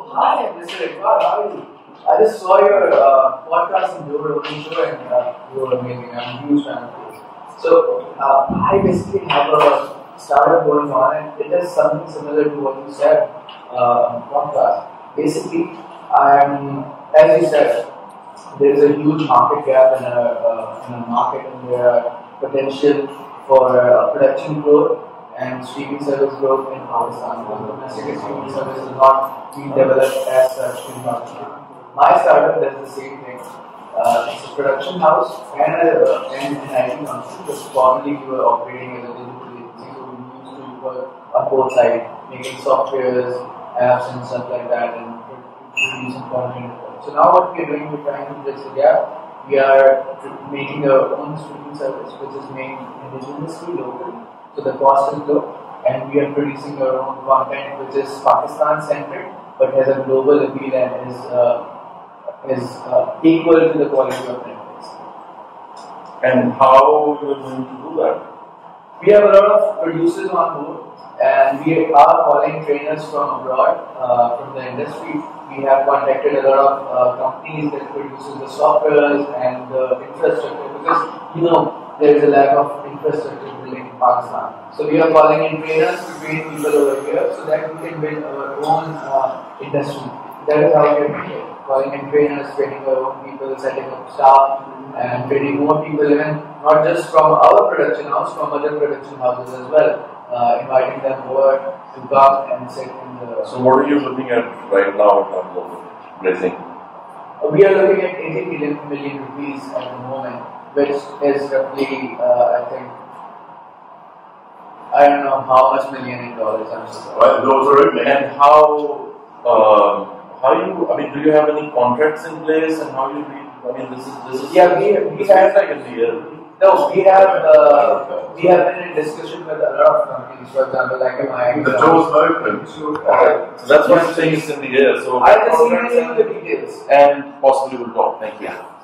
Hi, Mr. Iqbal, how are you? I just saw your podcast in your opening show and you were amazing. I'm a huge fan of you. So, I basically have a startup going on and it is something similar to what you said on the podcast. Basically, as you said, there is a huge market gap in a market and there are potential for production growth and streaming service growth in Pakistan. Domestic streaming service is not being developed as such in Pakistan. My startup does the same thing. It's a production house and an IT company, but formerly we were operating as a digital agency, so we used to work on both sides, making softwares, apps and stuff like that, and producing content. So now what we are doing, we're trying to bridge the gap. We are making our own streaming service, which is made indigenously locally. So the cost is low, and we are producing our own content, which is Pakistan-centric, but has a global appeal and is equal to the quality of Netflix. And how you are going to do that? We have a lot of producers on board, and we are calling trainers from abroad, from the industry. We have contacted a lot of companies that produces the softwares and the infrastructure, because there is a lack of infrastructure building in Pakistan. So we are calling in trainers to train people over here so that we can build our own industry. That is how we are doing it. Calling in trainers, training our own people, setting up staff, and training more people, even not just from our production house, from other production houses as well. Inviting them over to come and sit in the... So what are you looking at right now in terms of raising? We are looking at 80 million rupees at the moment, which is roughly, I don't know how much million in dollars. I'm so sorry. Well, those are it. And do you have any contracts in place and how you read? This is yeah, we have like in the year. No, we have been in discussion with a lot of companies, for example, like my... The door's open. So that's why I'm saying it's in the air. So I'll just email you the details. And possibly we'll talk. Thank you.